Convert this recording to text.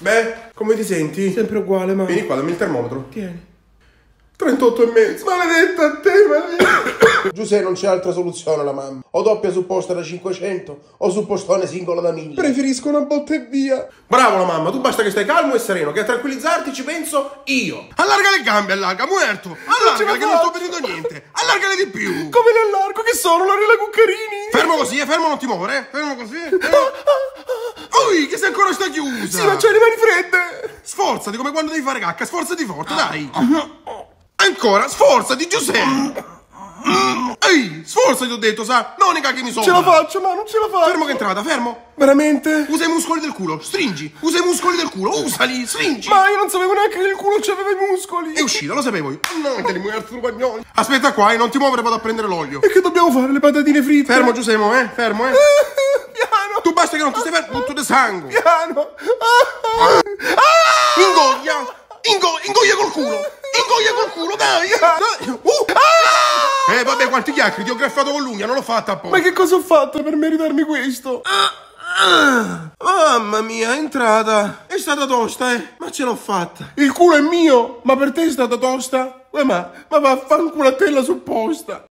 Beh, come ti senti? Sempre uguale, ma... Vieni qua, dammi il termometro. Tieni. 38,5. Maledetta a te, maledetta. Giuseppe, non c'è altra soluzione la mamma. O doppia supposta da 500 o suppostone singolo da 1000. Preferisco una botta e via. Bravo la mamma, tu basta che stai calmo e sereno, che a tranquillizzarti ci penso io. Allarga le gambe, allarga, muerto. Allarga che non sto vedendo niente. Allargale di più. Come le allargo? Che sono? La Rila Cuccarini? Fermo così, fermo, non ti muovere, fermo così. Ui, che se ancora sta chiusa. Sì, ma c'hai le mani fredde. Sforzati come quando devi fare cacca, sforzati forte, dai. Ancora, sforzati, Giuseppe. Ehi, sforzati, ho detto, sa? Non i cacchi mi sono. Ce la faccio, ma non ce la faccio. Fermo che è entrata, fermo. Veramente? Usa i muscoli del culo, stringi. Usa i muscoli del culo, usali, stringi. Ma io non sapevo neanche che il culo c'aveva i muscoli. È uscita, lo sapevo io. No, te li muerto, rubagnoli. Aspetta qua, non ti muovere, vado a prendere l'olio. E che dobbiamo fare? Le patatine fritte? Fermo, Giuseppe, fermo, Piano. Tu basta che non ti stai fermo, tutto di sangue. Piano. Ingoglia. Ingoglia col culo. Ingoglia col culo, dai. Vabbè, quanti chiacchieri, ti ho graffato con l'unghia, non l'ho fatta apposta. Ma che cosa ho fatto per meritarmi questo? Mamma mia, è entrata. È stata tosta, ma ce l'ho fatta. Il culo è mio, ma per te è stata tosta? Ma vaffanculo a te la supposta.